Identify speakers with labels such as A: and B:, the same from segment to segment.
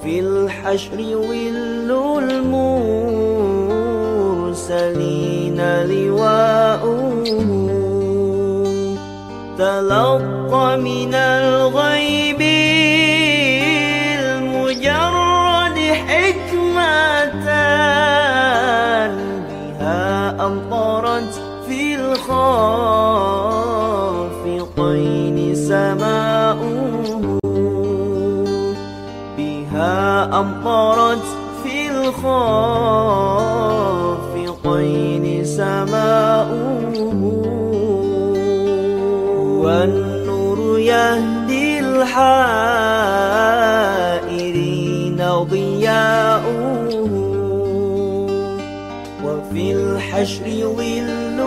A: وفي الحشر ظل المرسلين لواؤه تلقى من الغيب المجرد حكمة بها أمطرت في الخافقين سماؤه بها أمطرت في الخافقين سماؤه والنور يهدي الحائرين ضياؤه وفي الحشر ظل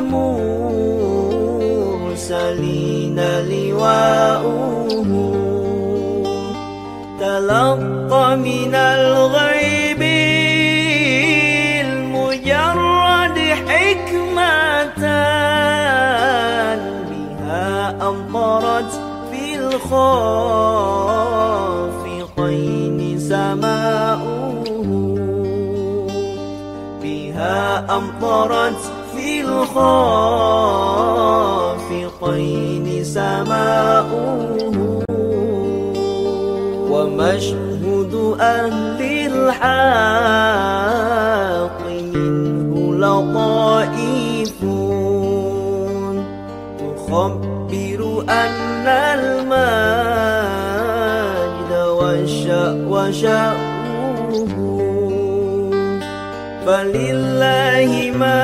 A: المرسلين لواؤه تلقى من الغيب المجرد حكمة بها أمطرت في الخافقين سماؤه بها أمطرت في الخافقين سماؤه ومشهد أهل الحق منه لطائف تخبر أن المجد وشأنه فلله ما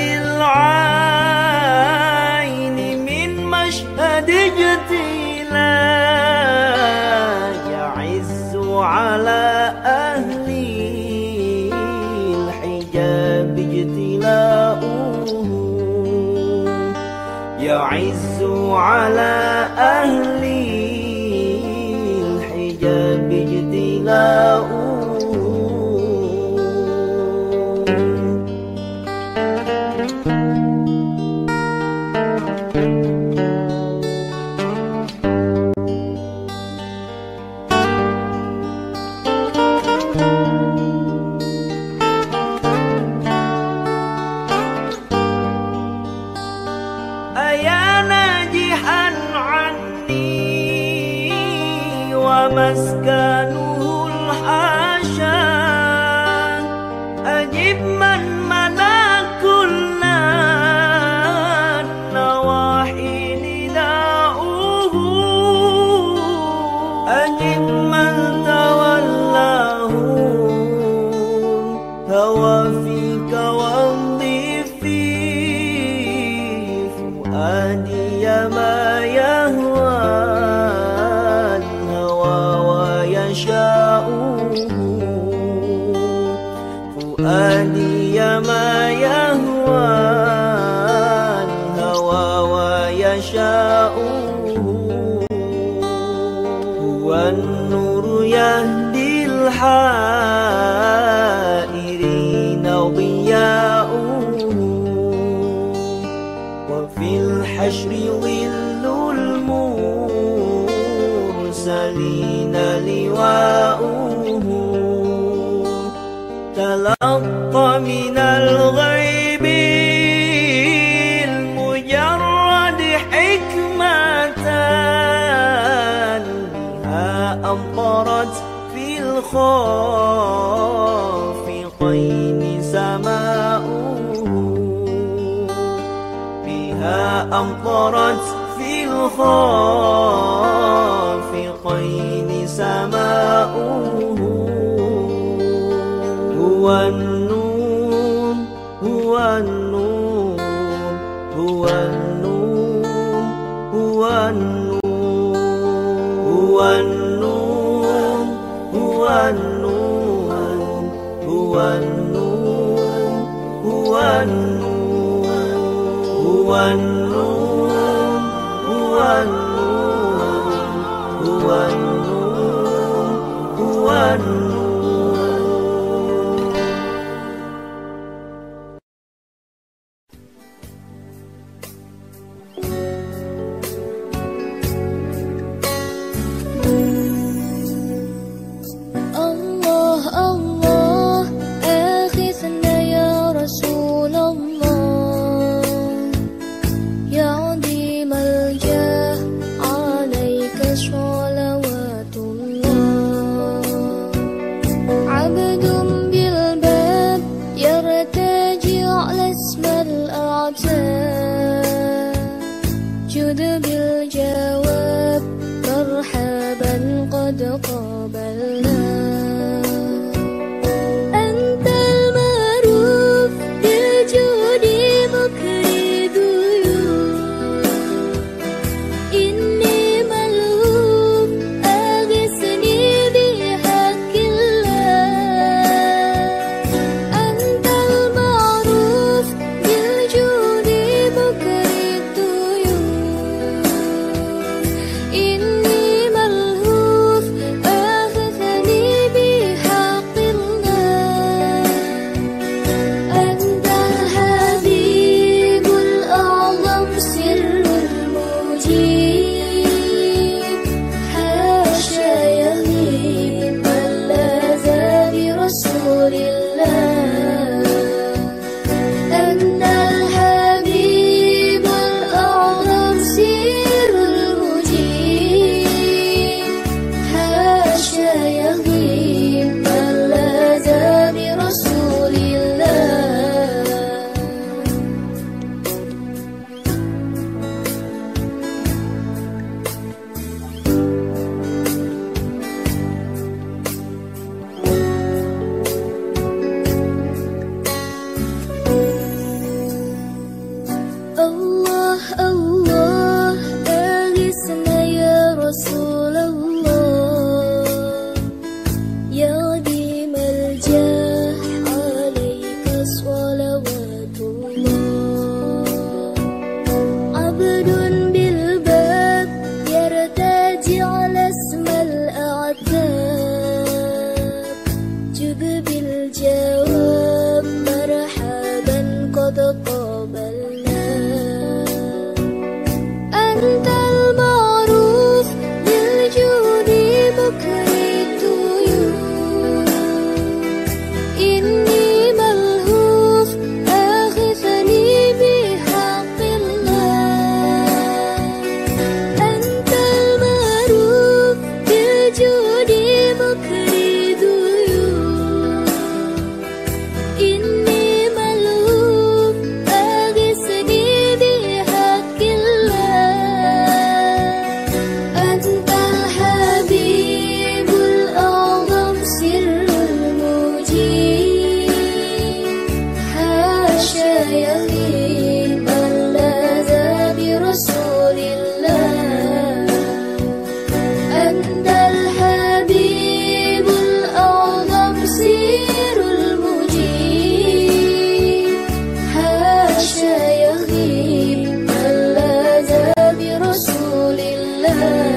A: للعين من مشهد اجتلاء يعز على أهل الحجاب اجتلاؤه يعز على أهل الحجاب اجتلاؤه مسكنه الحاشا أجب من ملا كل النواحي نداؤه أجب من تولاه هوى فيك وامضي في فؤادي ما يهوى فؤادي ما يهوى الهوى ويشاؤه هو النور يهدي الحائرين ضياؤه وفي الحشر ظل المرسلين لواؤه تلقى من الغيب المجرد حكمة بها أمطرت في الخافقين سماؤه بها أمطرت في الخافقين سماؤه هو النور هو النور هو النور هو النور هو النور هو النور هو النور هو النور هو النور هو النور هو النور هو النور
B: قد قابلنا. أنت المعروف بالجود مكري ضيوف، إني ملهوف أغثني بحق الله. أنت المعروف بالجود مكري ضيوف، إني ملهوف أغثني بحق الله. أنت الحبيب الأعظم سر المجيب، حاشا يغيب من لاذ برسول الله. أنت الحبيب الأعظم سر المجيب، حاشا يغيب من لاذ برسول الله. الله الله أغثنا يا رسول الله، يا ديم الجاه عليك صلوات الله. عبد بالباب يرتجي على اسم الأعتاب، جب بالجواب مرحبا قد قابلنا. أنت المعروف بالجود مكري الضيوف، إني ملهوف أغثني بحق الله. أنت المعروف بالجود مكري الضيوف، إني ملهوف أغثني بحق الله. أنت الحبيب الأعظم سر المجيب، حاشا يغيب من لاذ برسول الله. أنت الحبيب الأعظم سر المجيب، حاشا يغيب من لاذ برسول الله.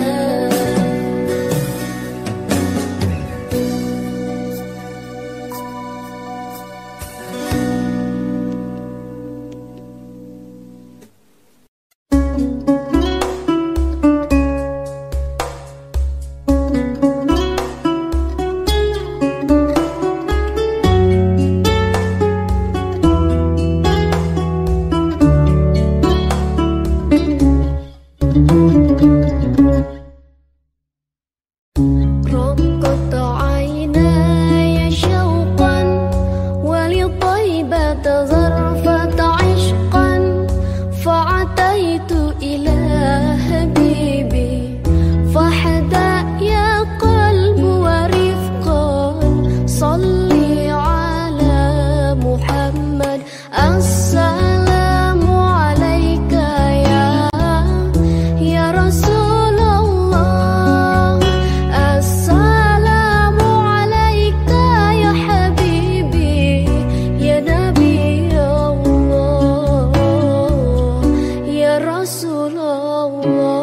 B: رقت عيناي شوقا ولطيبة ظرفة عشقا، فعتيت إلى حبيبي فاحدى يا قلب ورفقا. صلي على محمد السلام عليك يا رسول الله. السلام عليك يا حبيبي يا نبي الله يا رسول الله.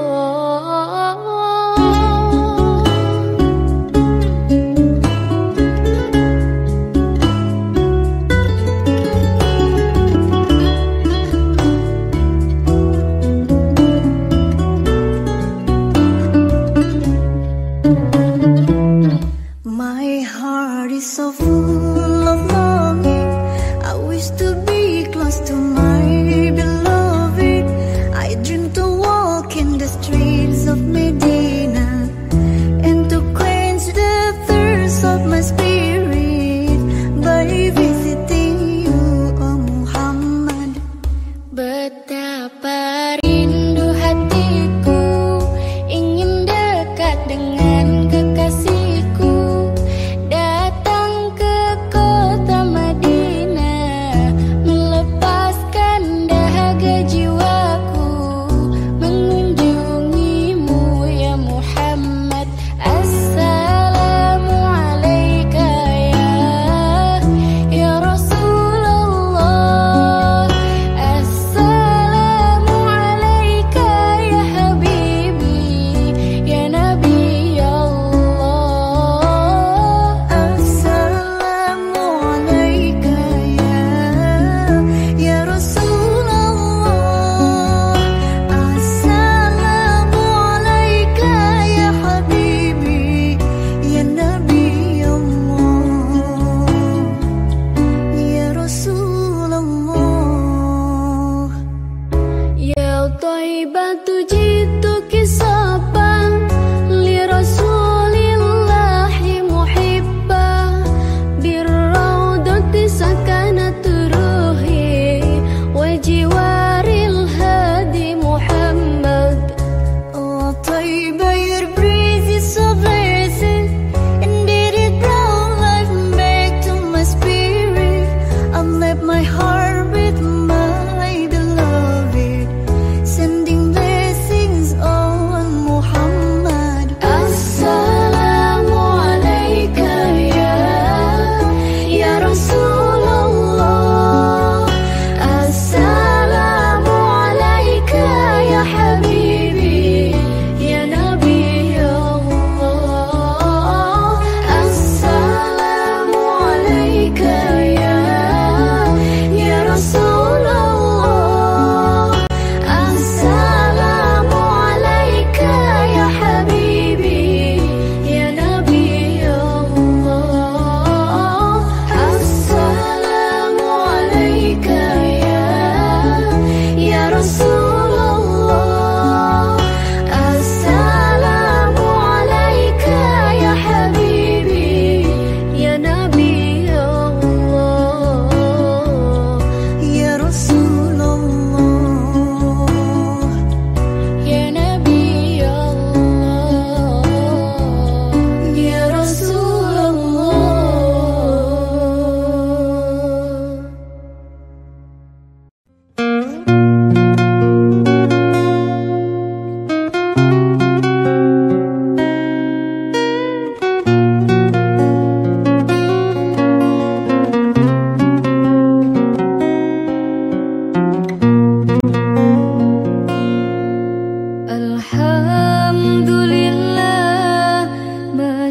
C: My heart is so full of longing. I wish to be close to my beloved. I dream to walk in the streets of Medina and to quench the thirst of my spirit by visiting you, O Muhammad.
B: Betapa rindu hatiku ingin dekat dengan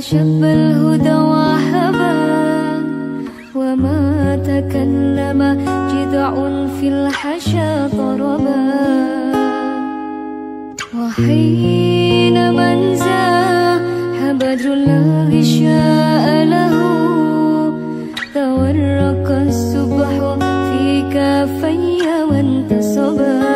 B: شب الهدى وهبا وما تكلم جذع في الحشا طربا وحين من زاح بدر الله شاء له تورق الصبح في كافي وانتصبا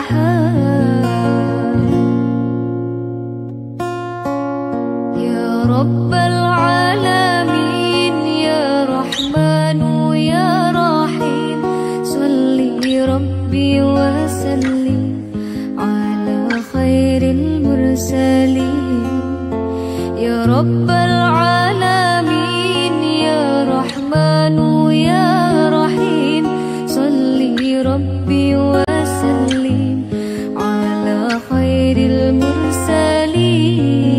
B: رب العالمين يا رحمن يا رحيم صلي ربي وسلم على خير المرسلين يا رب العالمين يا رحمن يا رحيم صلي ربي وسلم على خير المرسلين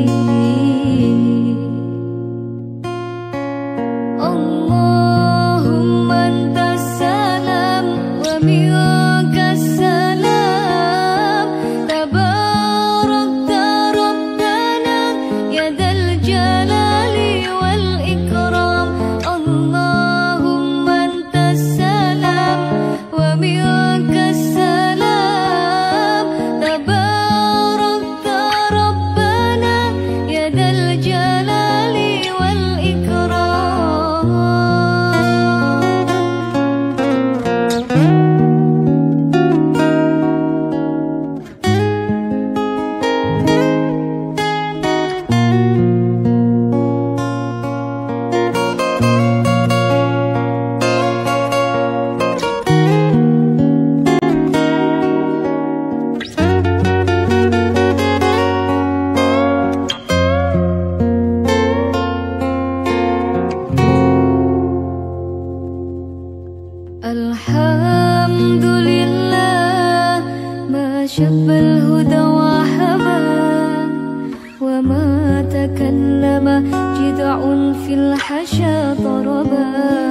B: الحمد لله ما شب الهدى وهبا وما تكلم جذع في الحشا طربا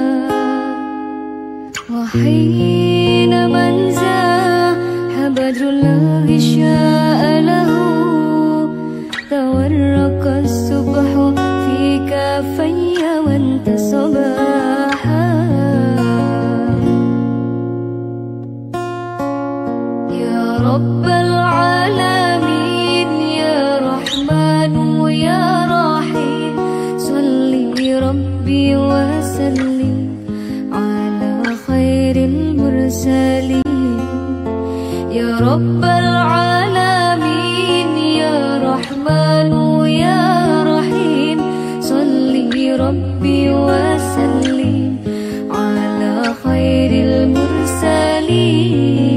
B: وحين من زاح بدر الله شاء له تورق الصبح في كافي وانتصبا رب العالمين يا رحمن يا رحيم صلي ربي وسلم على خير المرسلين يا رب العالمين يا رحمن يا رحيم صلي ربي وسلم على خير المرسلين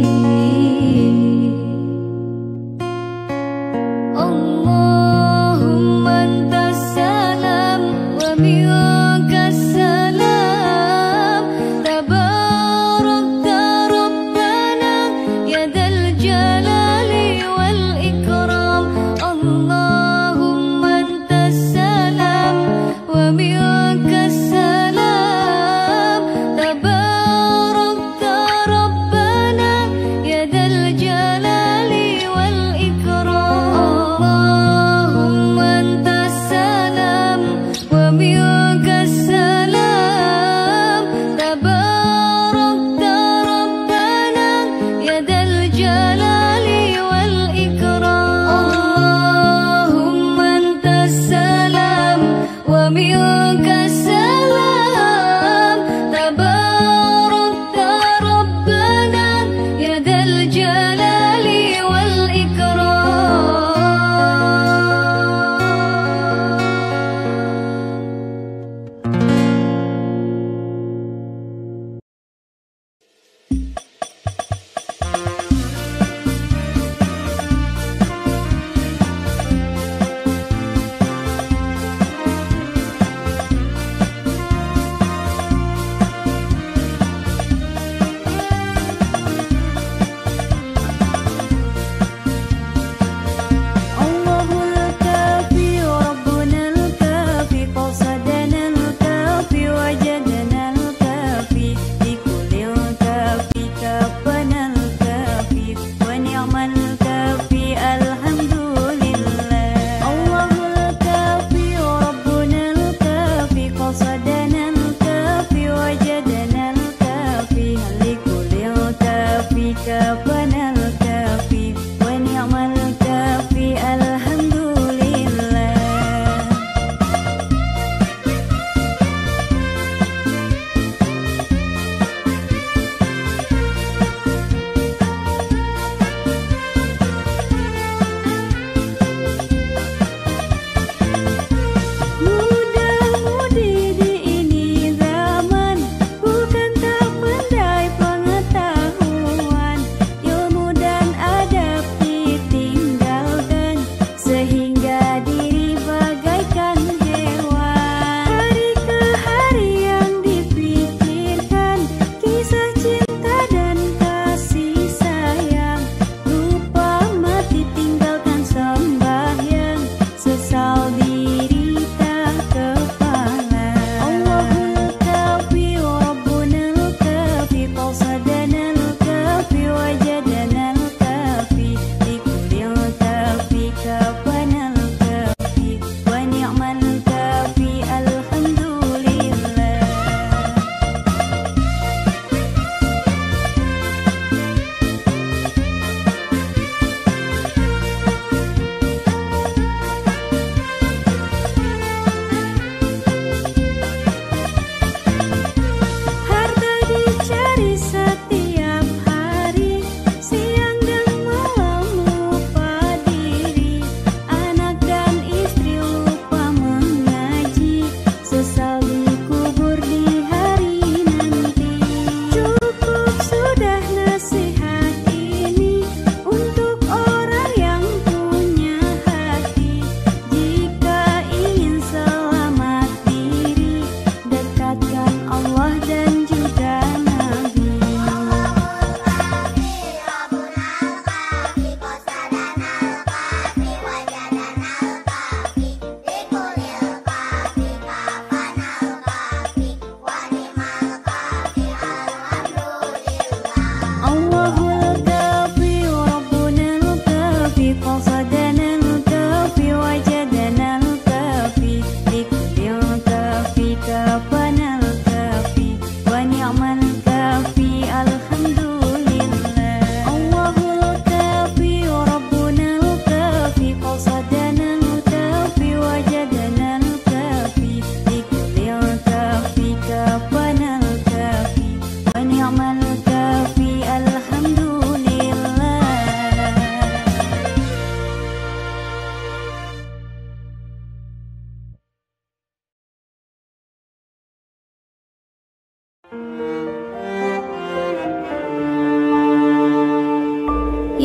B: اللهم أنت السلام ومنك السلام تباركت ربنا يا ذا الجلال والإكرام اللهم أنت السلام ومنك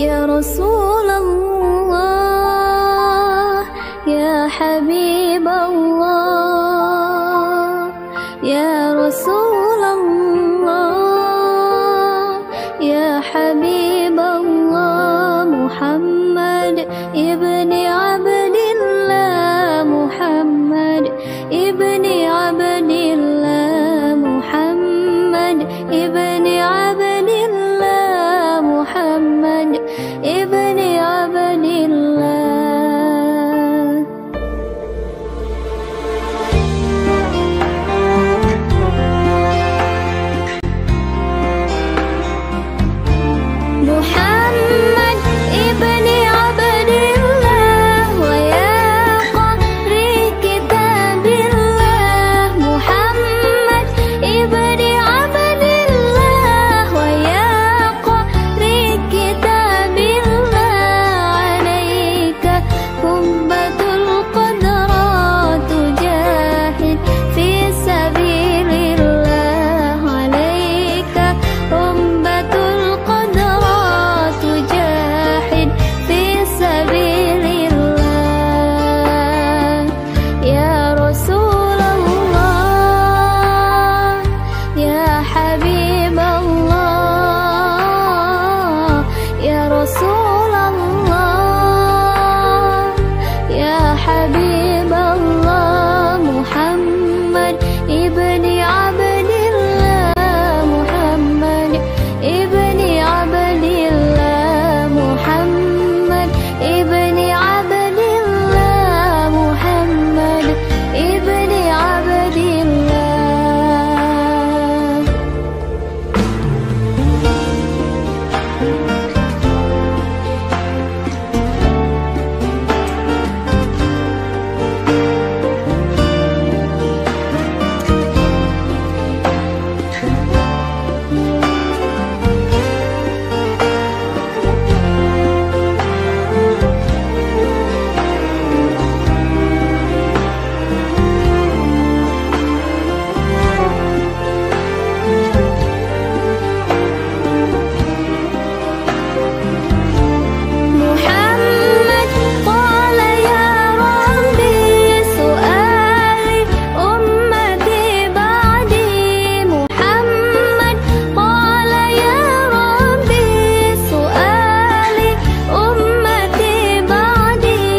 B: يا رسول الله يا حبيب الله يا رسول الله يا حبيب الله محمد ابن عبد الله محمد ابن عبد الله محمد ابن عبد الله محمد ابن عبد الله محمد ابن عبد الله ويا قارئ كتاب الله محمد ابن عبد الله ويا قارئ كتاب الله عليك قبة القدرات تجاهد في سبيل الله عليك قبة القدرات تجاهد في سبيل الله يا رسول الله يا حبيب الله يا رسول الله يا حبيب الله محمد ابن عبد الله محمد ابن عبد الله محمد ابن عبد الله محمد ابن عبد الله محمد قال يا ربي سؤالي أمتي بعدي محمد قال يا ربي سؤالي أمتي بعدي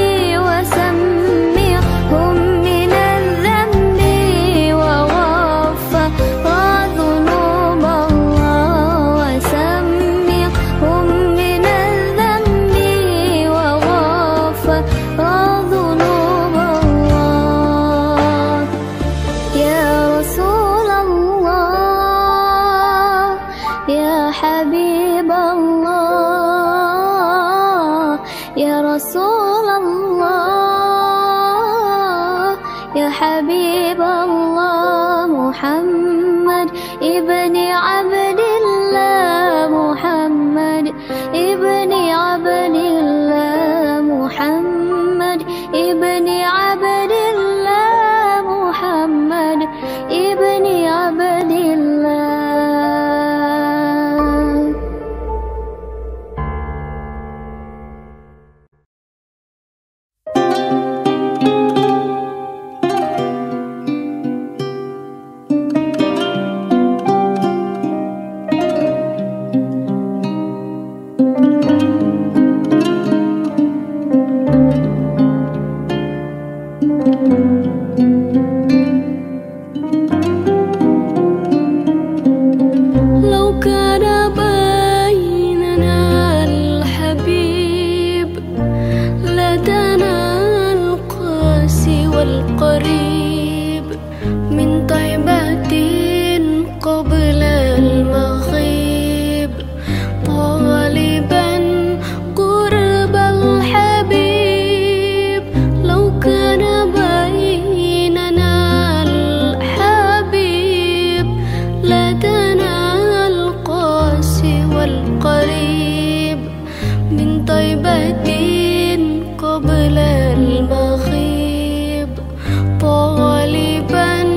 B: وسمعهم من الذنب وغفر ذنوب الله وسمعهم من الذنب وغفر ذنوب الله يا رسول الله يا حبيب الله يا رسول الله يا حبيب الله محمد ابن عبد الله محمد ابن عبد الله محمد ابن عبد الله محمد ابن عبد الله لو كان بيننا الحبيب لدنا القاسي والقريب من طيبة قبل المغيب طالبا قرب الحبيب لو كان بيننا الحبيب لدنا القاسي والقريب من طيبة قبل المغيب طالبا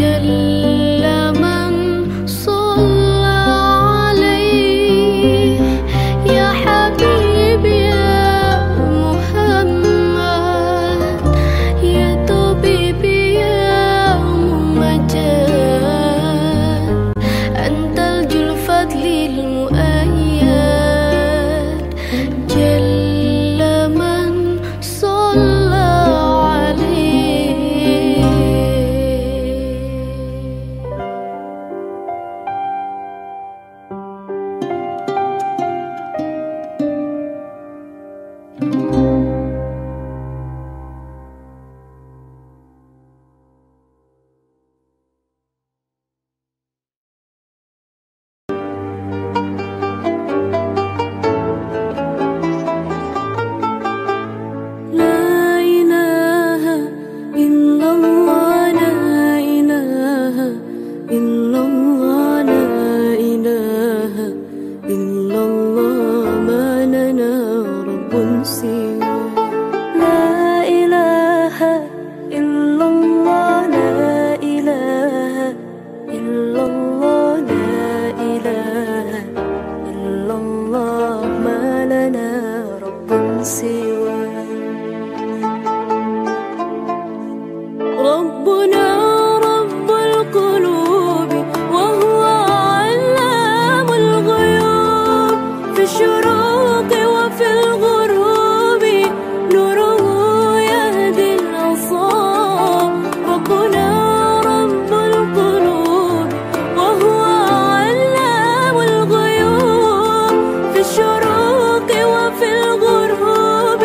B: الشروق وفي الغروب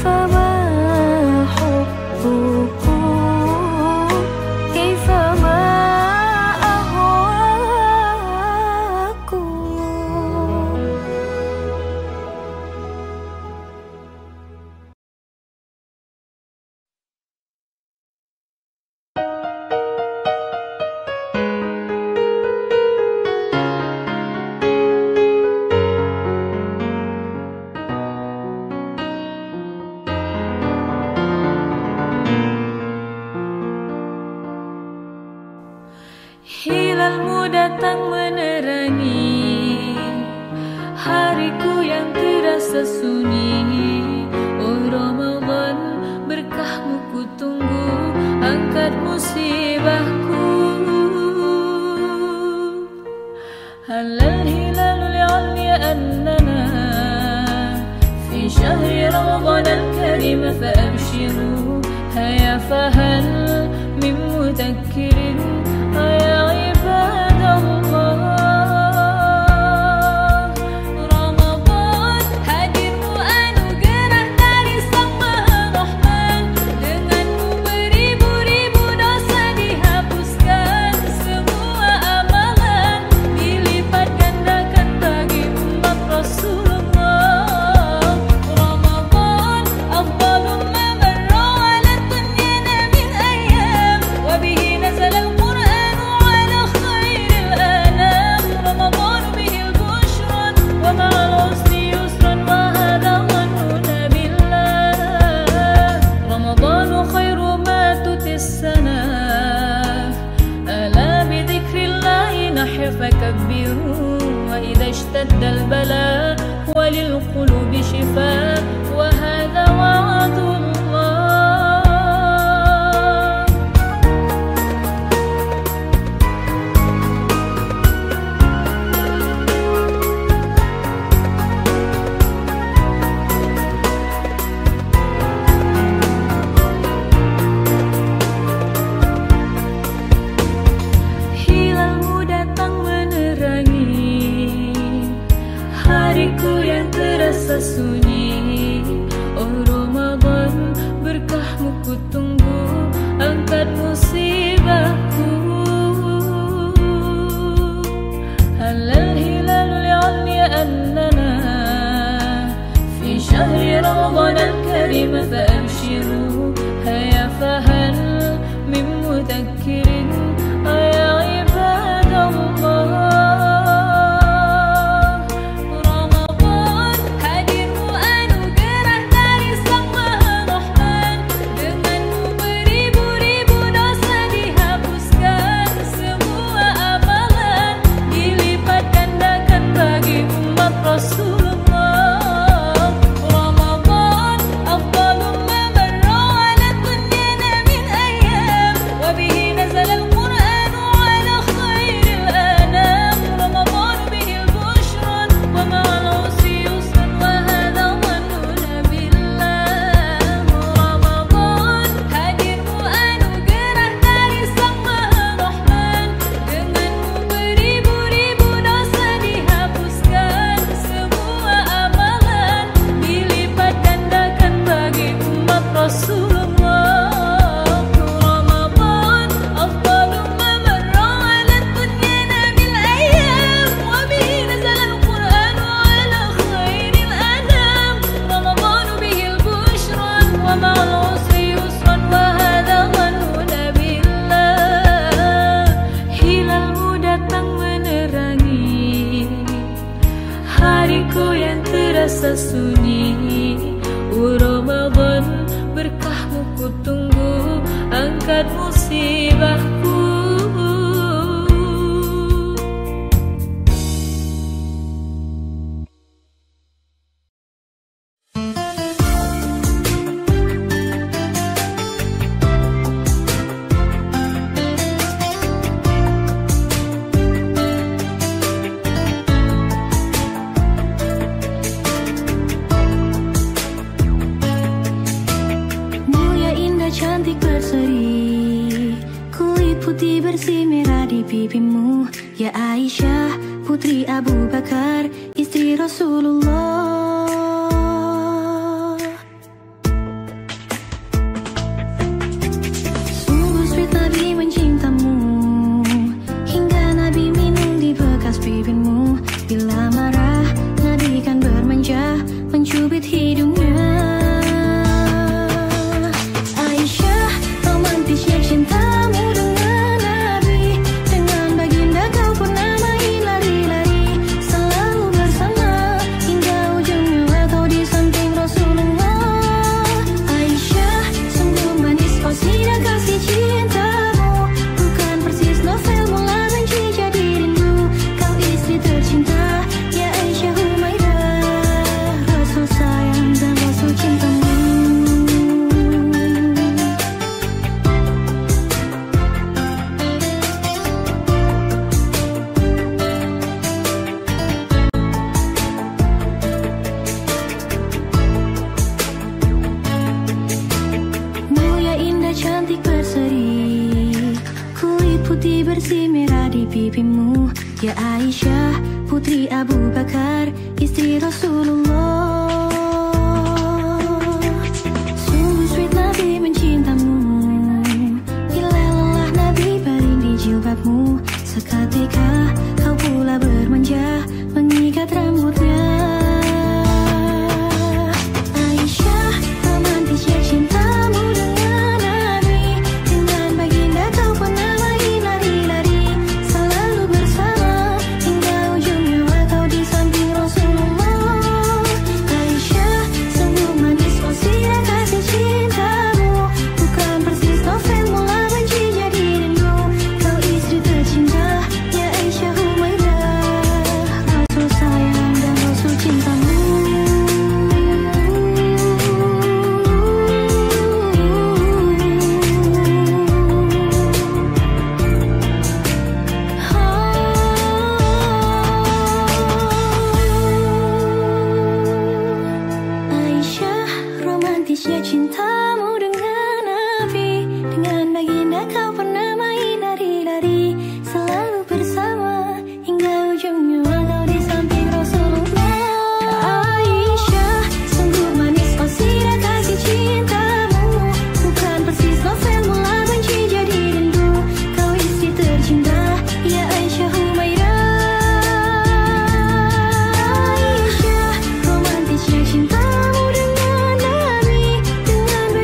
D: Hilalmu datang menerangi hariku yang terasa sunyi. Oh Ramadan, berkahmu ku tunggu, angkat musibahku. Halal hilalul li'alya annana fi syahri Ramadan al-karim fa'abshiru. Haya fahal min mudakkirin ya ibadallah. Ramadan hadirmu anugerah dari Sang Maha Rahman. Denganmu beribu-ribu dosa dihapuskan, semua amalan dilipat gandakan bagi umat Rasulullah. Ramadan afdalu ma marra ala dunyana min ayyam, wa bihi nazala al-Qur'an ala khairil anam. Ramadan bihi al-bushra wa ma'al usri yusran wa hadha dhanuna billah. Ramadan khairu ma tutis sana, ala bi dhikrillahi nahya fakabbiru. Wa idha ishtadda al-bala wa lil qulubi shifa, wa hadha wa'dullah. Hilalmu datang menerangi hariku yang terasa sunyi. Oh Ramadan, berkahmu ku tunggu, angkat musibahku. Halal hilalul li'alya annana fi syahri Ramadan al-karim fa'abshiru. Haya fahal min mudakkirin ya ibadallah. Ramadan hadirmu anugerah dari Sang Maha Rahman. Denganmu beribu-ribu dosa dihapuskan, semua amalan dilipat gandakan bagi umat Rasulullah. Ramadan afdalu ma marra ala dunyana min ayyam, wa bihi nazala al-Qur'an ala khairil anam. Ramadan bihi al-bushra wa ma'al usri yusran wa hadha dhanuna billah. Ramadan hadirmu anugerah dari Sang Maha Rahman. Denganmu beribu-ribu dosa dihapuskan, semua amalan dilipat gandakan bagi umat Rasulullah. Ramadan afdalu ma marra ala dunyana bil ayyam, wa bihi nazala al-Qur'an ala khairil anam. Ramadan bihi al-bushra wa ma'al usri yusran wa hadha dhanuna billah. Hilalmu datang menerangi hariku yang terasa sunyi. Oh Ramadan, berkahmu ku tunggu, angkat musibahku.
E: Mulia indah cantik berseri, kulit putih bersih merah di pipimu. Ya Aisyah, putri Abu Bakar, istri Rasulullah. putih bersih merah di pipimu. Ya Aisyah, putri Abu Bakar, istri Rasulullah. Sungguh sweet Nabi mencintamu. Bila lelah Nabi baring di jilbabmu, seketika kau pula bermanja mengikat rambutnya. Aisyah, romantisnya cintamu dengan Nabi. Dengan baginda kau pernah main lari-lari, selalu bersama hingga ujung nyawa kau di samping Rasulullah. Aisyah, sungguh manis oh sirah kasih cintamu. Bukan persis novel mula benci jadi rindu. Kau istri tercinta, ya Aisyah Humaidah, Rasul sayang dan Rasul cintamu. Aisyah, romantisnya cintamu dengan Nabi. Dengan baginda kau pernah main lari-lari, selalu bersama hingga ujung nyawa kau di samping Rasulullah. Aisyah, sungguh manis oh sirah kasih cintamu. Bukan persis novel mula benci jadi rindu. Kau istri tercinta, ya Aisyah Humaidah. Aisyah, romantisnya cintamu dengan Nabi. Dengan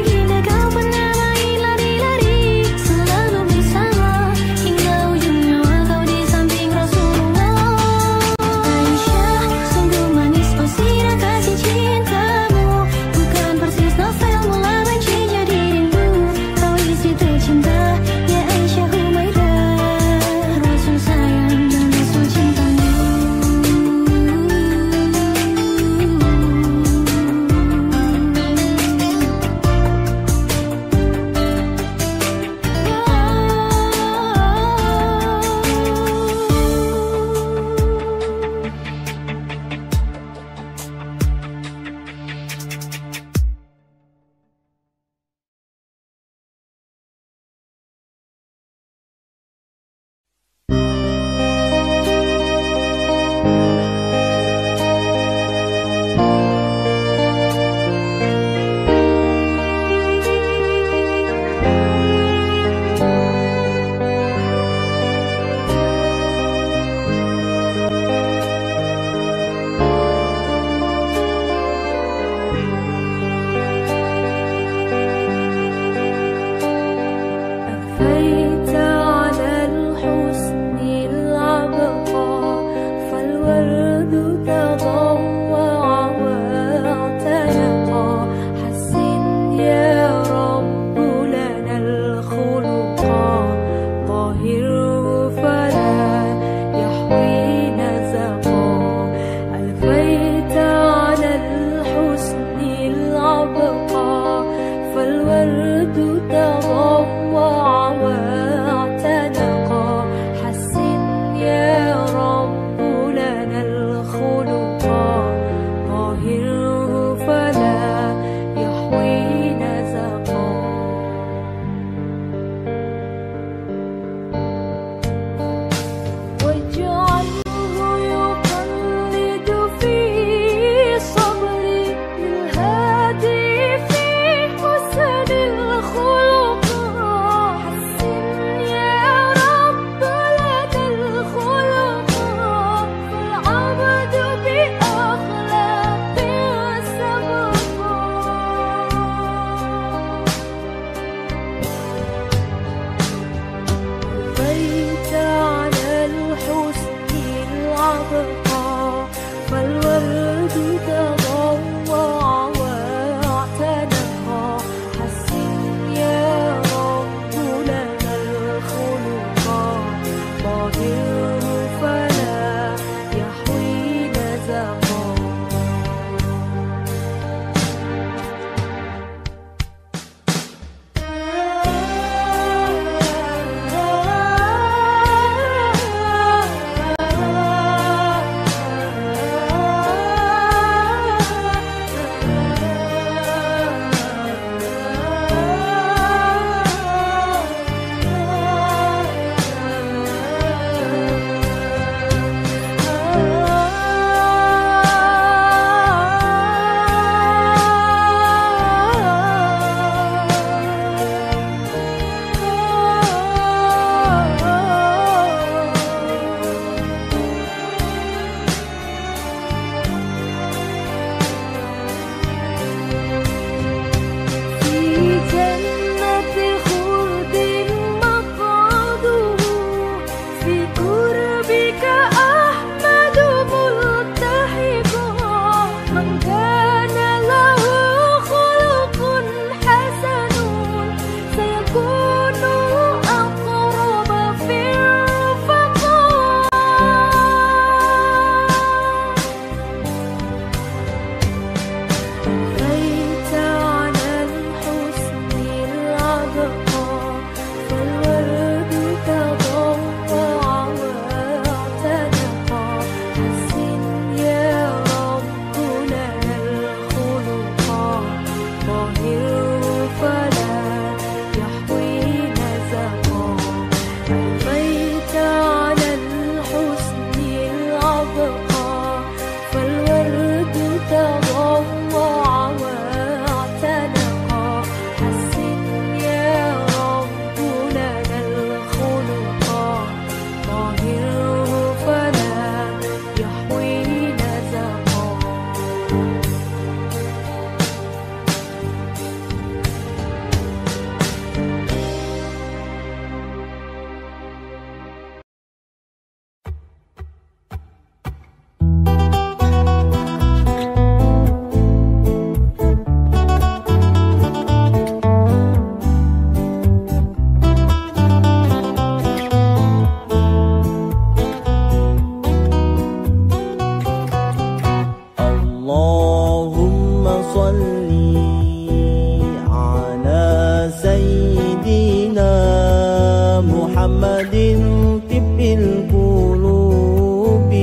A: محمد طب القلوب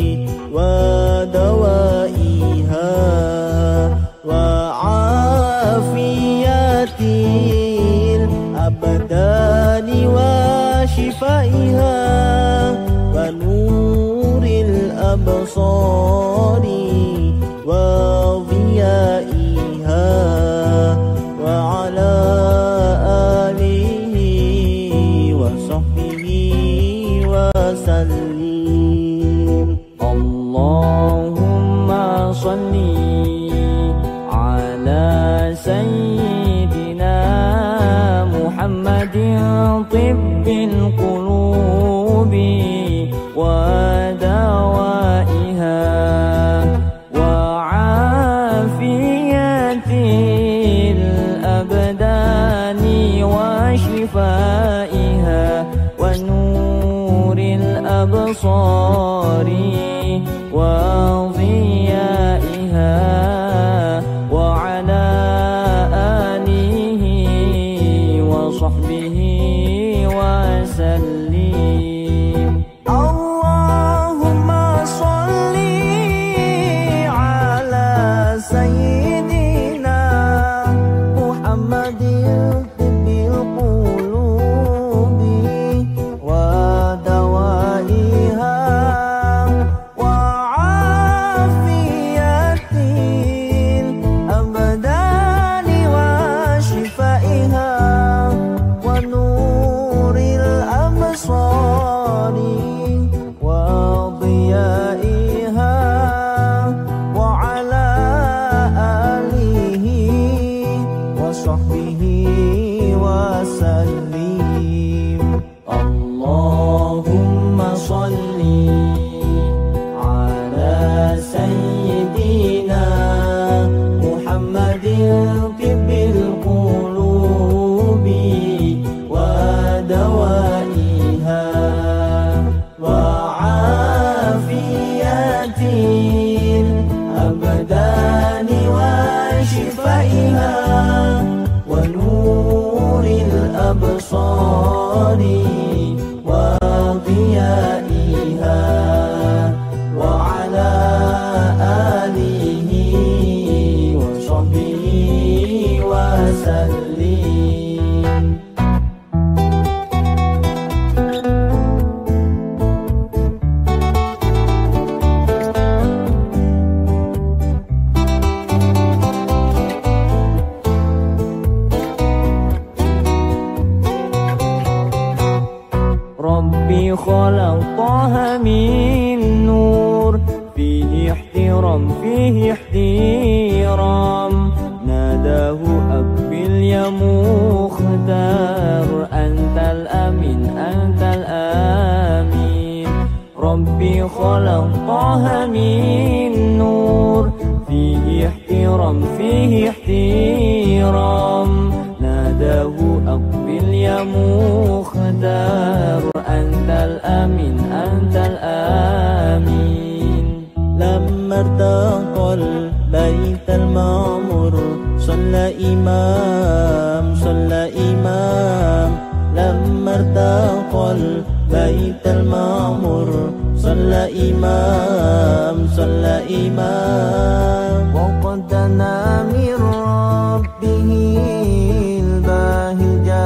A: ودوائها وعافية الأبدان وشفائها ونور الأبصار وضيائها وعلى آله وصحبه وسلم. اللهم صل على سيدنا محمد طب القلوب ودوائها وعافية الأبدان وشفائها ونور الأبصار وضيائها وعلى آله وصحبه وسلم. اللهم صل على سيدنا محمد طب القلوب ودوائها وعافية الأبدان وشفائها ونور الأبصار وضيائها وعلى آله وصحبه وسلم. اللهم صل على سيدنا محمد طب القلوب ودوائها وعافية الأبدان وشفائها ونور الأبصار وضيائها وعلى آله وصحبه وسلم. ربي خلقها من نور فيه احترام فيه احترام ناداه أقبل يا مختار أنت الأمين أنت الأمين. ربي خلقها من نور فيه احترام فيه احترام ناداه أقبل يا مختار أنت الأمين أنت الأمين. لما ارتقى البيت المعمور صلى إمام لما ارتقى البيت المعمور صلى إمام وقد دنا من ربه الباهي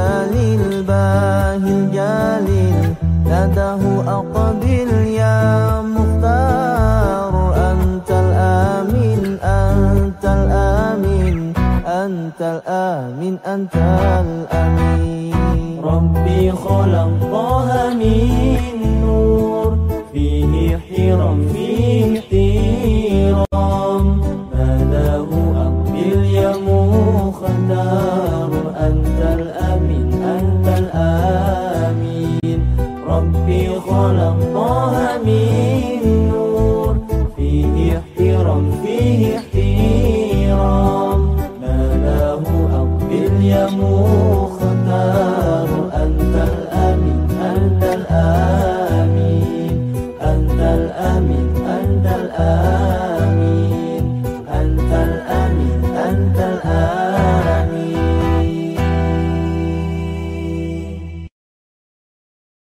A: الجليل ناداه أقبل يا مختار أنت الآمين أنت الآمين أنت الآمين أنت الآمين. ربي خلقها من نور فيه احترام فيه احترام ناداه أقبل يا مختار أنت الآمين أنت الآمين. ربي خلقها من نور فيه احترام فيه احترام ناداه أقبل يا مختار أنت الآمين أنت الآمين أنت الآمين أنت الآمين أنت الآمين أنت الآمين.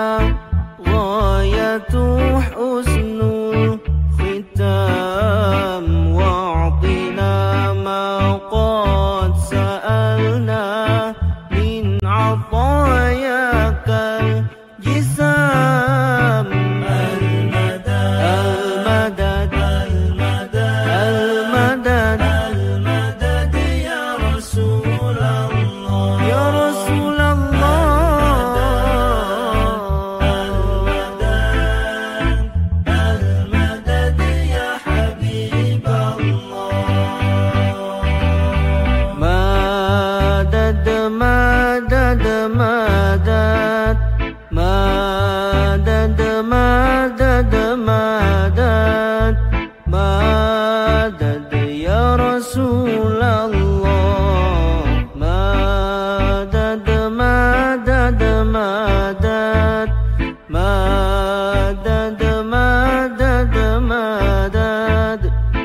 A: غاية حسن الختام واعطنا ما قد سألنا من عطاياك الجسام المدد المدد المدد المدد يا رسول الله يا رسول المدد يا حبيب الله مدد مدد مدد مدد مدد مدد مدد يا رسول الله مدد مدد مدد مدد مدد مدد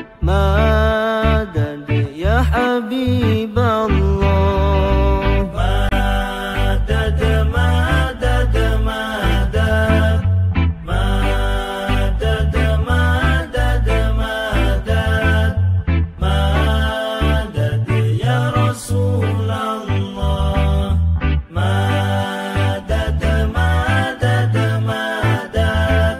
A: مدد يا حبيب الله مدد مدد مدد مدد مدد مدد مدد يا رسول الله مدد مدد مدد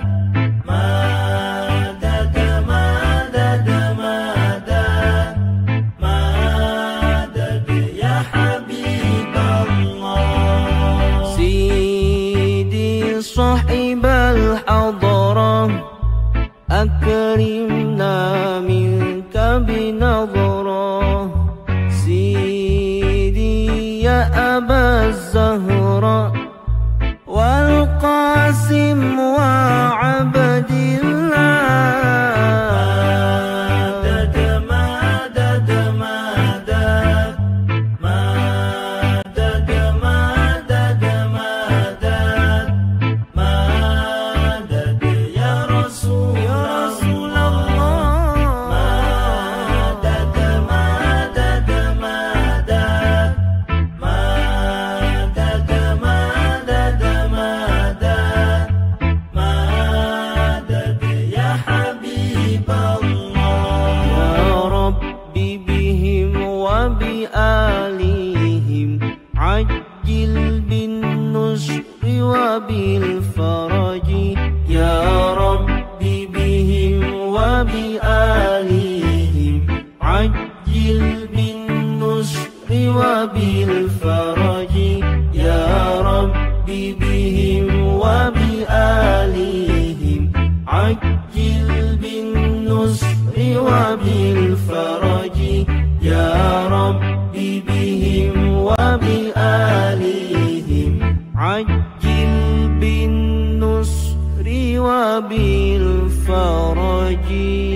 A: مدد مدد مدد مدد يا حبيب الله سيدي صاحب الحضرة أكرمنا منك بنظرة سيدي يا أبا الزهراء والقاسم وعبد الله مدد مدد مدد مدد مدد مدد مدد يا رسول الله مدد مدد مدد مدد مدد مدد مدد يا حبيب الله يا ربي بهم وبآلهم عجل بالنصر وبالفرج يا ربي بهم وبآلهم عجل بالنصر وبالفرج يا ربي بهم وبآلهم عجل بالنصر وبالفرج يا ربي بهم وبآلهم عجل بالنصر وبالفرج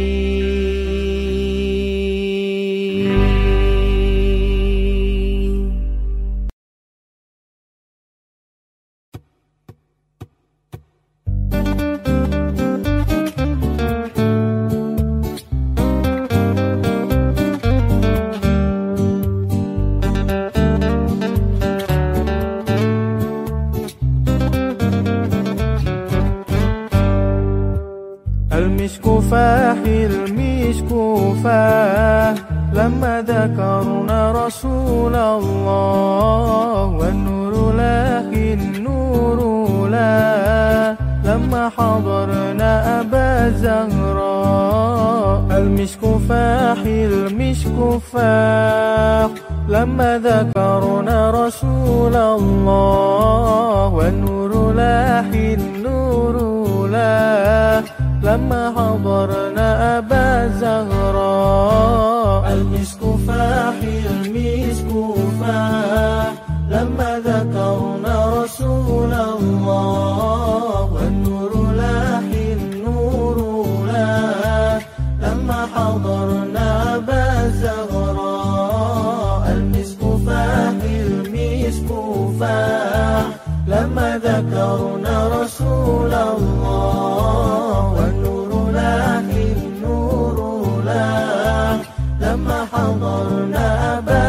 F: المسك فاح المسك فاح لما ذكرنا رسول الله والنور لاح النور لاح لما حضرنا أبا زهراء المسك فاح المسك فاح لما ذكرنا رسول الله والنور لاح النور لاح لما حضرنا أبا زهراء المسك فاح المسك فاح لما ذكرنا رسول الله والنور لاح النور لاح لما حضرنا أبا زهراء المسك فاح المسك فاح لما ذكرنا رسول الله والنور لاح النور لاح لما حضرنا أبا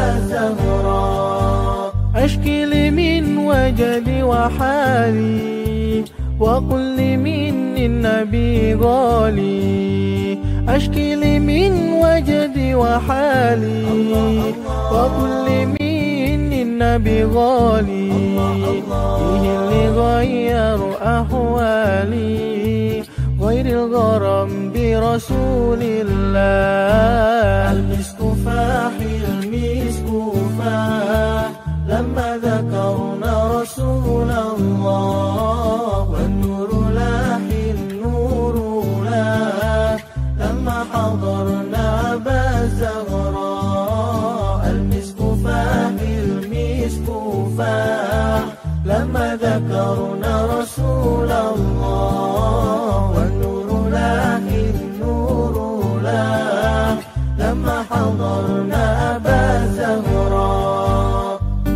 F: زهراء أشكي لي من وجدي وحالي وقل لي من النبي غالي أشكي لي من وجدي وحالي وقل لي من النبي غالي فيه اللي غير أحوالي غير الغرام برسول الله المسك فاح المسك فاح لما ذكرنا رسول الله والنور لاح النور لاح لما حضرنا أبا زهراء المسك فاح المسك فاح لما ذكرنا رسول الله والنور لاح النور لاح لما حضرنا أبا زهراء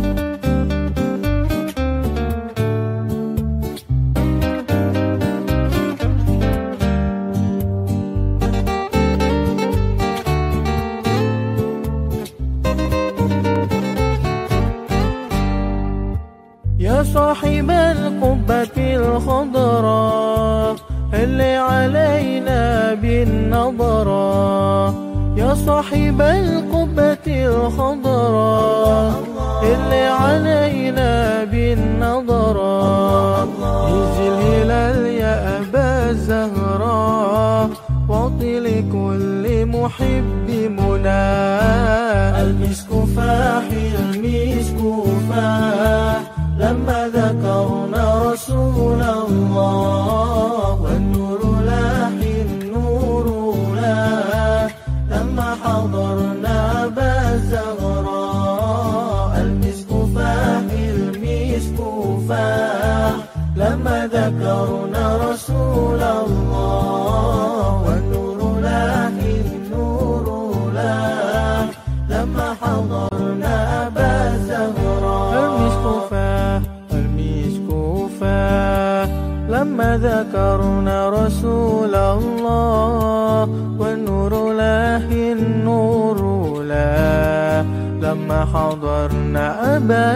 F: يا صاحب القبة الخضراء هل علينا بالنظرة يا صاحب القبة الخضراء هل علينا بالنظرة هز الهلال يا أبا الزهراء واعطي لكل محب منى المسك فاح المسك فاح لما ذكرنا رسول الله والنور لاح النور لاح لما حضرنا أبا زهراء المسك فاح المسك فاح لما ذكرنا رسول الله والنور لاح النور لاح لما حضرنا أبا زهراء المسك فاح المسك فاح لما ذكرنا رسول الله والنور لاح النور لاح لما حضرنا أبا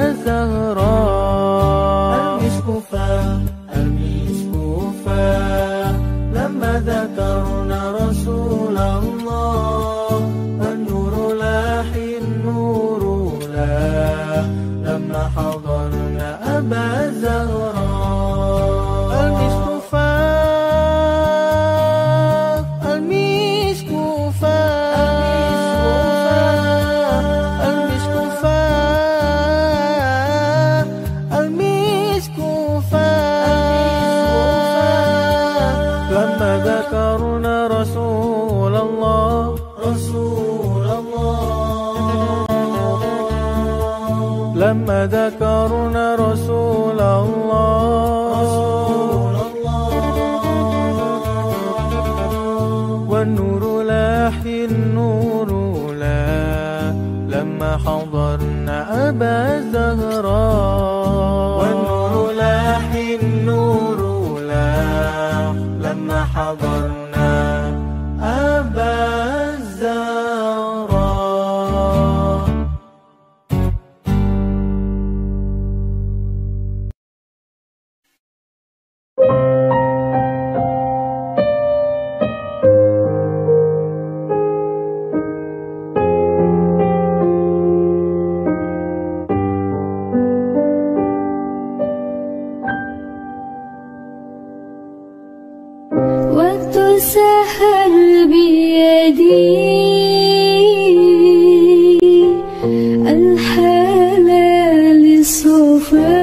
F: زهراء المسك فاح المسك فاح لما ذكرنا رسول الله والنور لاح النور لاح لما حضرنا أبا زهراء المسك فاح المسك فاح المسك فاح المسك فاح لما ذكرنا رسول الله رسول الله لما ذكرنا رسول الله والنور لاح النور لاح لما حضرنا أبا زهراء والنور لاح النور لاح لما حضرنا أبا زهراء
B: waktu sahar biyadi al-halal sofa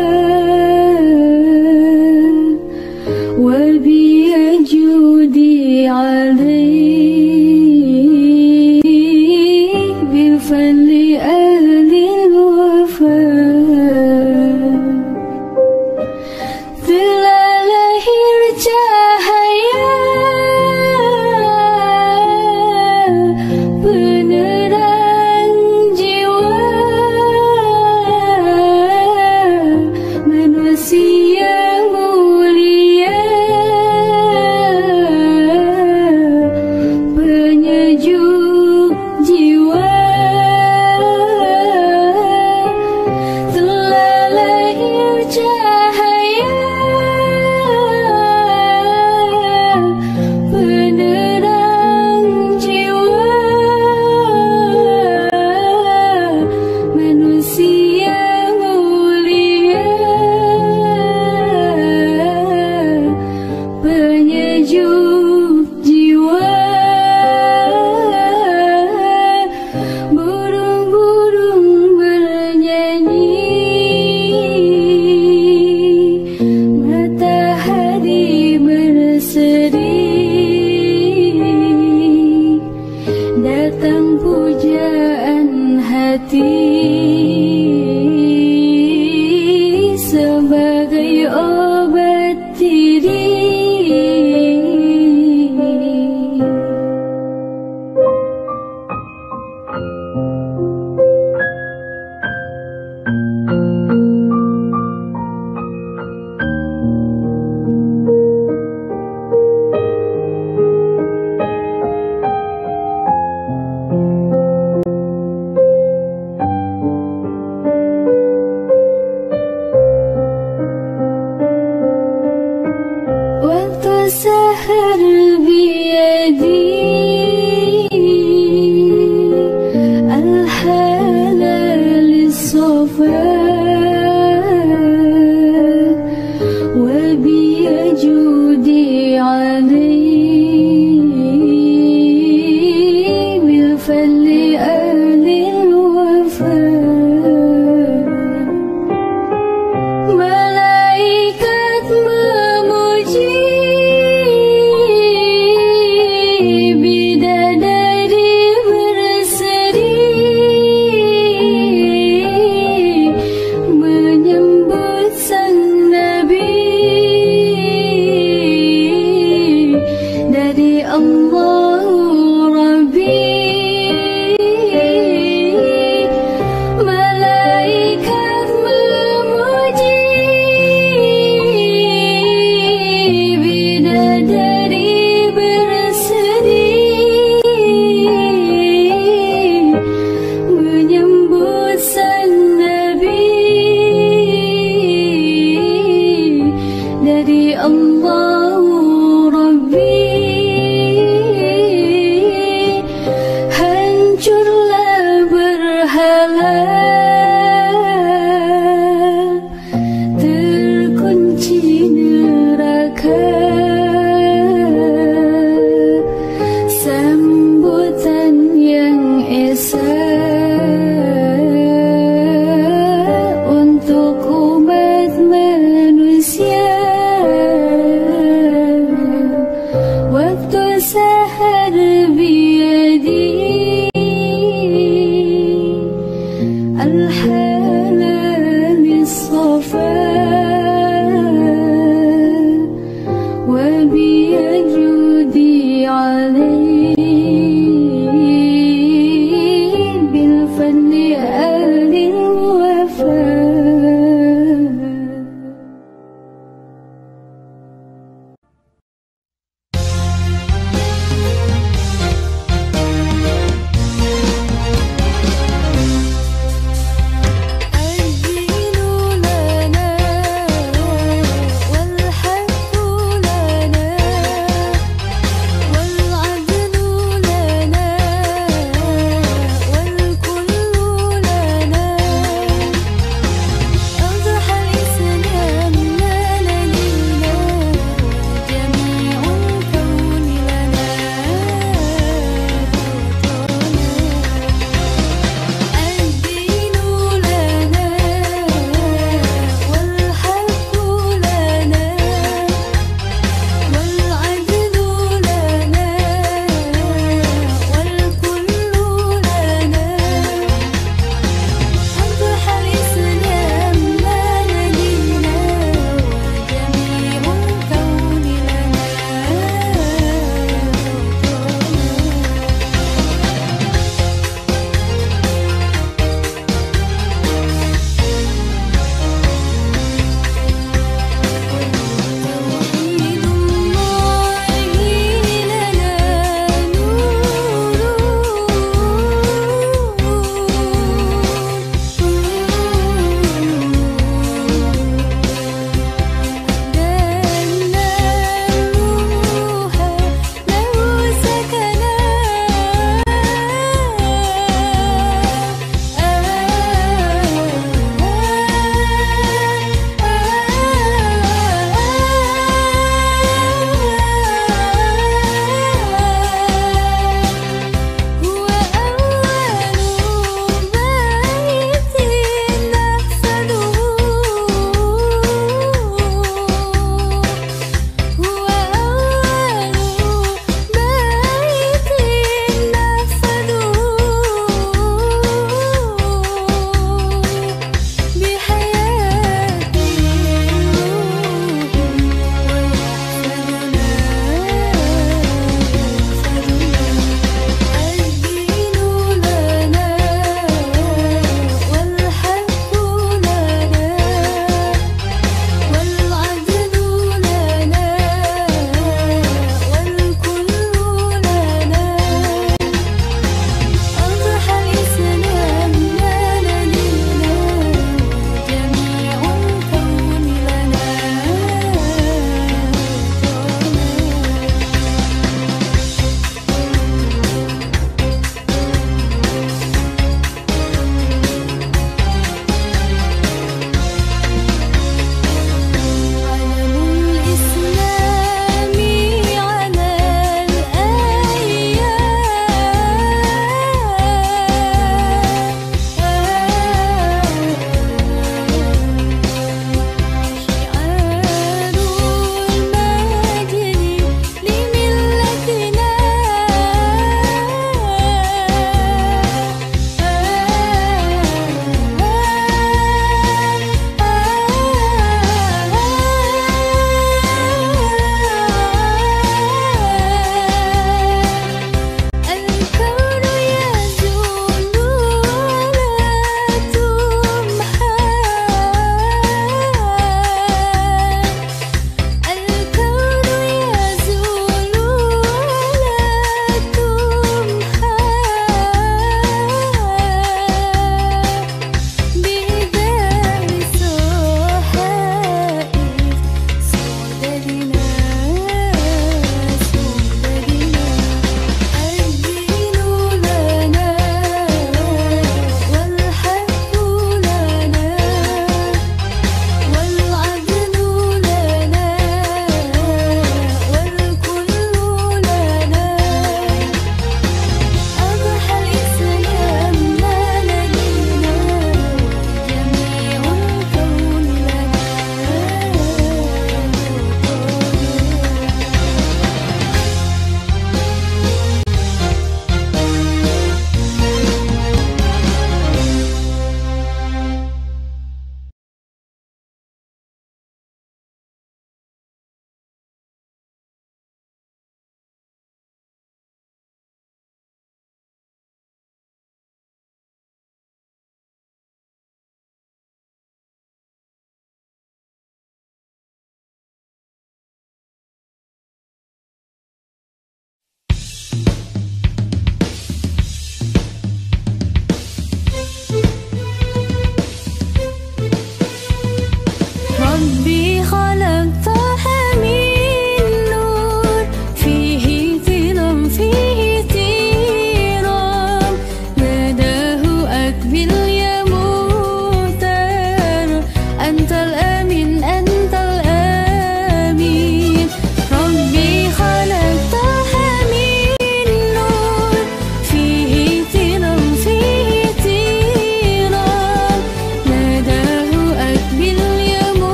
B: wa biyajudi alayhi bifadli ahli al-wafa telah lahir cahaya penerang jiwa manusia mulia سهر بيدي الحلال الصفاء وبيجودي علي بالفضل أهل الوفاء ملائكة memuji bidadari berseri menyambut sang Nabi dari Allah Rabbi. Malaikat memuji bidadari berseri menyambut sang Nabi dari Allah Rabbi. Hancurlah berhala, terkunci neraka, sambutan yang esa untuk umat manusia. Waktu sahar biyadi الحلال الصفاء وبيجودي علي بالفضل أهل الوفاء. الدين لنا والحق لنا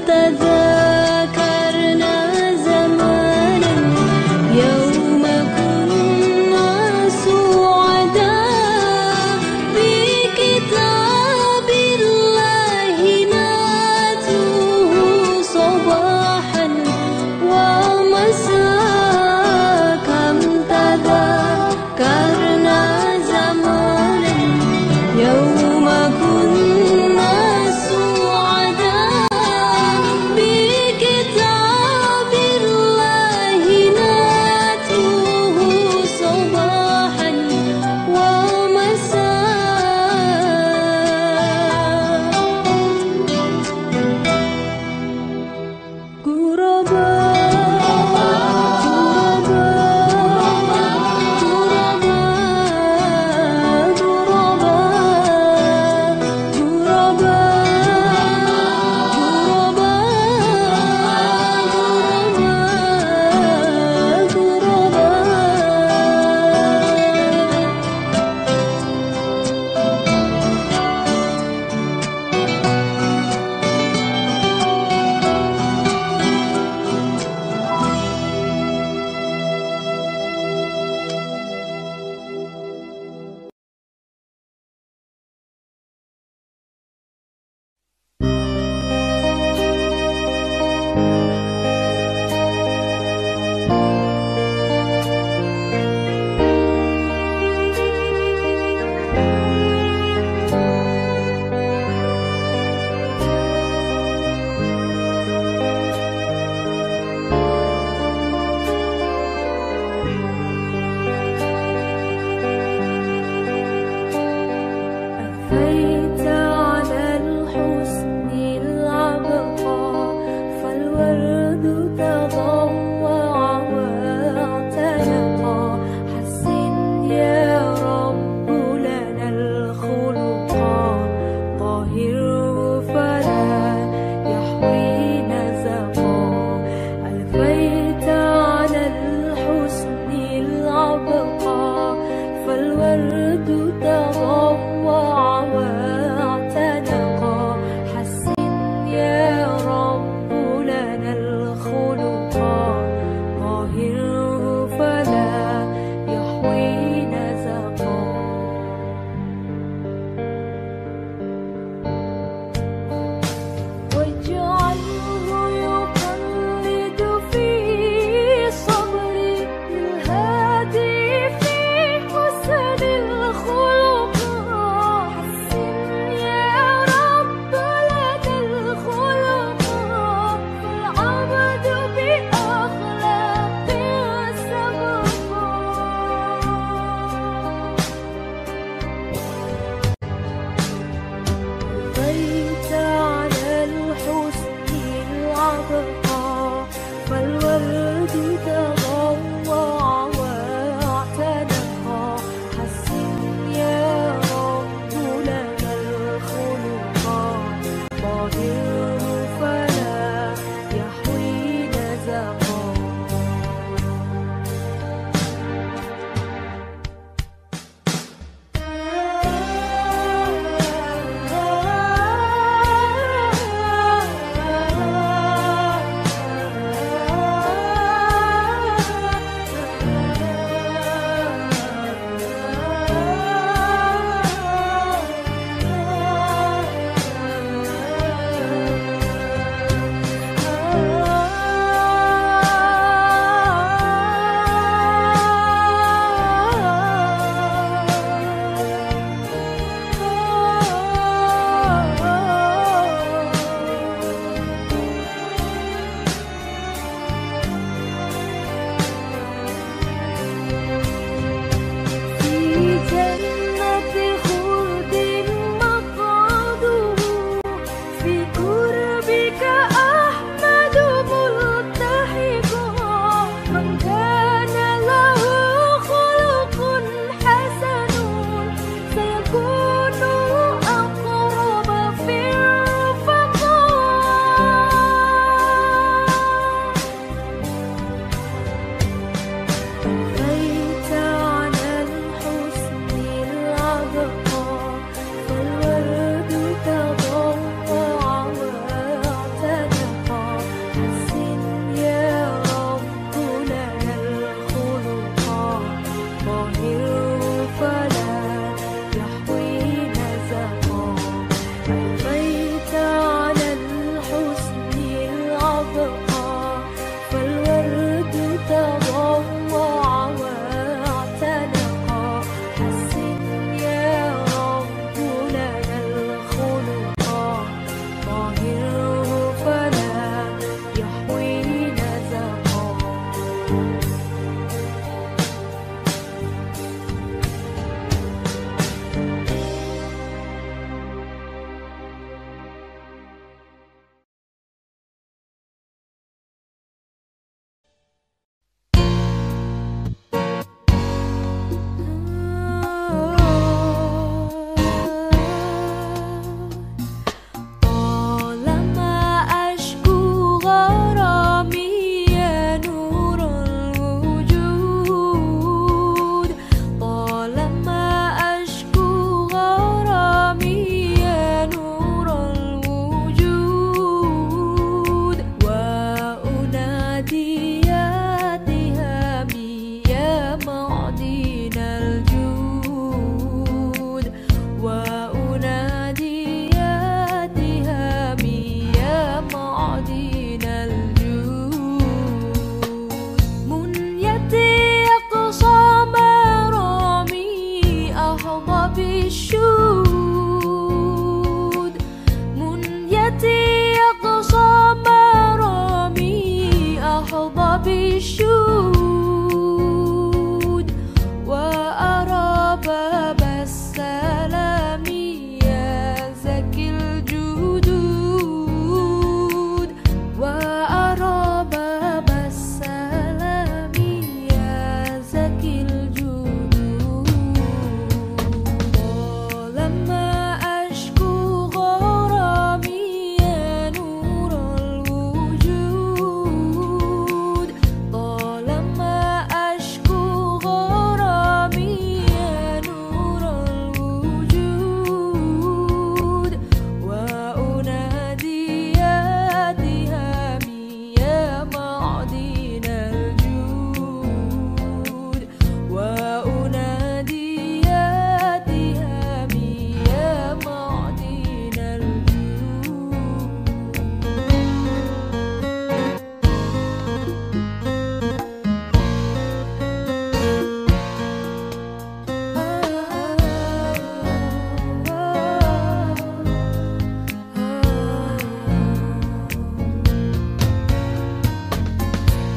E: تذاكرنا زمانا يوم كنا سعداء بكتاب الله نتلوه صباحا ومساء كم تذاكرنا زمانا يوم كنا سعداء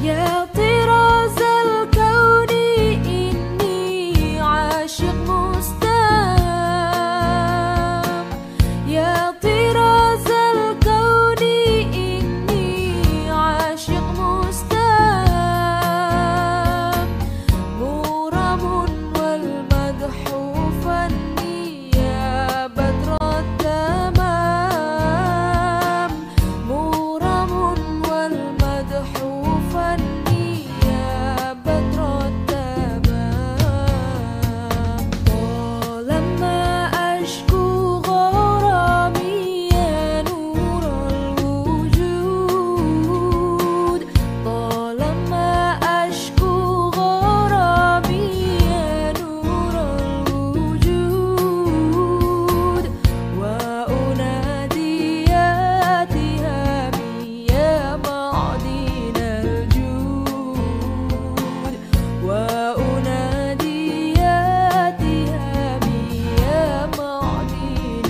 D: يا طراز الكون إني عاشق مستهام يا طراز الكون إني عاشق مستهام مغرم والمدح فني يا بدر التمام مغرم والمدح فني يا بدر التمام طالما أشكو غرامي يا نور الوجود طالما أشكو غرامي يا نور الوجود وأنادي يا تهامي يا معدن الجود وأنادي يا تهامي يا معدن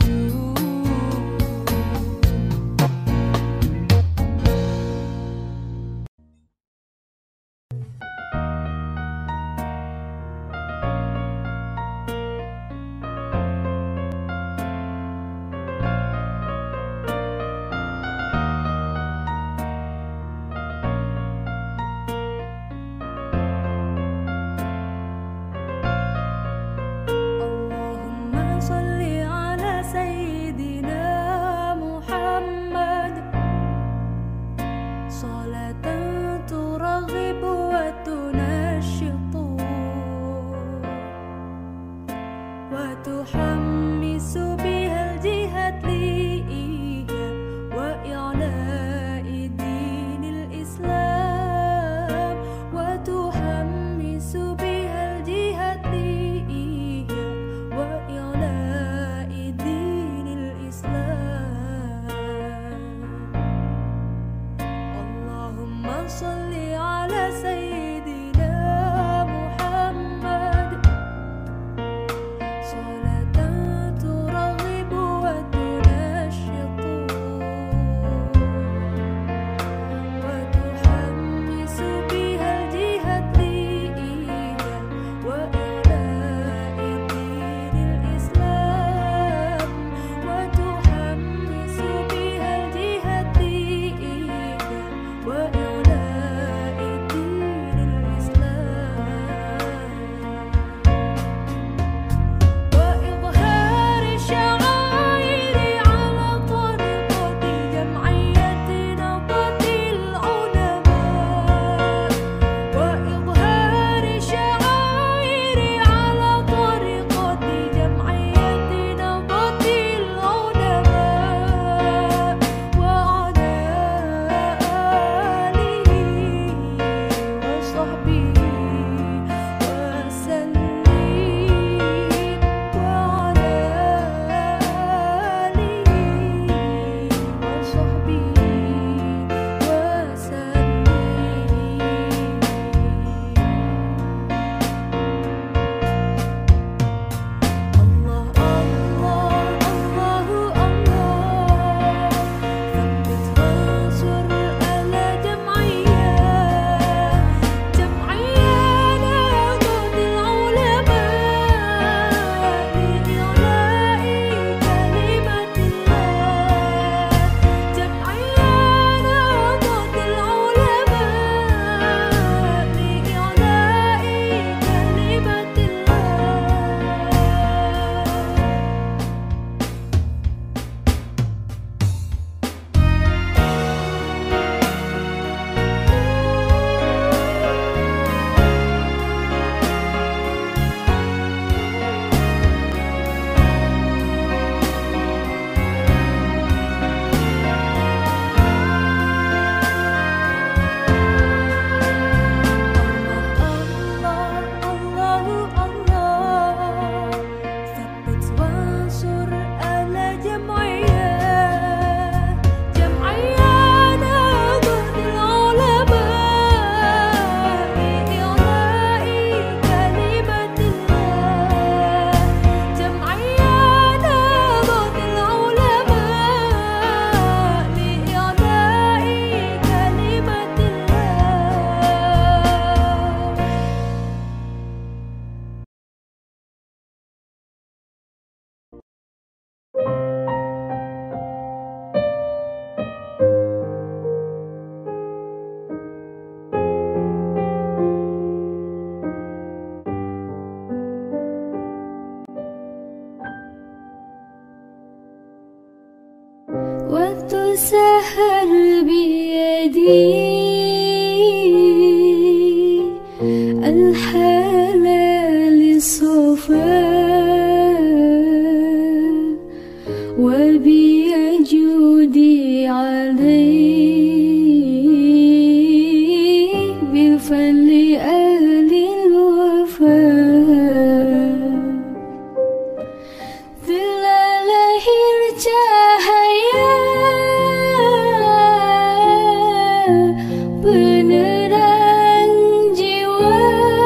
D: اللهم صل على سيدنا محمد صلاة ترغب وتنشط وتحمس بها الجهاد لإيجاب وإعلاء دين الإسلام وتحمس بها الجهاد لإيجاب وإعلاء دين الإسلام اللهم صل على سيدنا محمد صلاة ترغب وتنشط وتحمس بها الجهاد لإيجاب وإعلاء دين الإسلام وتحمس بها الجهاد لإيجاب وإعلاء
B: سهر بيدي الحلال الصفاء وبيجودي عليه بالفضل أهل الوفاء telah lahir cahaya penerang jiwa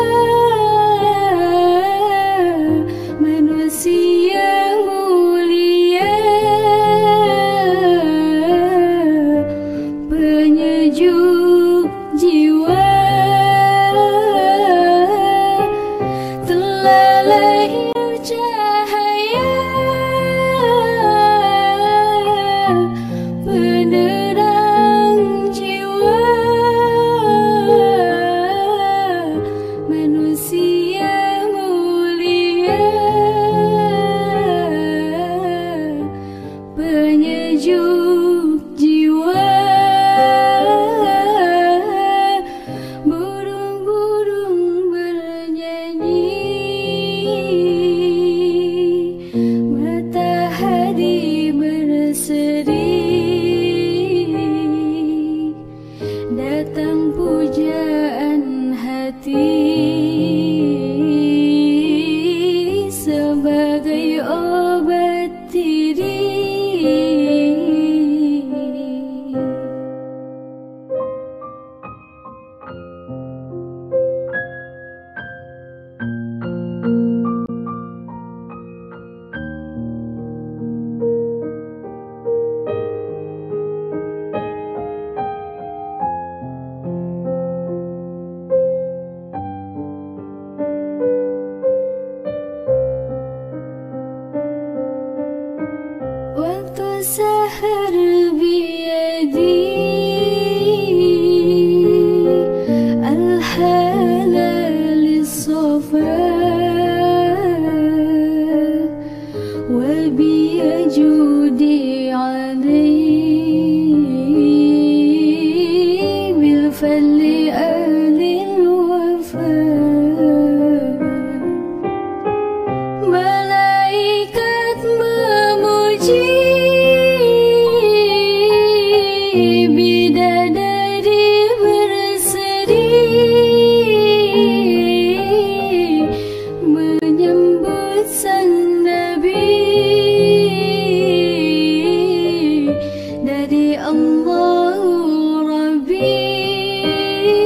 B: manusia mulia penyejuk jiwa telah lahir cahaya penerang jiwa manusia mulia penyejuk jiwa burung-burung bernyanyi matahari berseri datang pujaan hati sebagai obat diri. Waktu sahar biyadi al-halal as-safa wa biyajudi alayhi bil-fadli ahli al-wafa malaikat memuji bidadari berseri menyambut sang nabi dari Allah Rabbi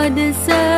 B: قد سار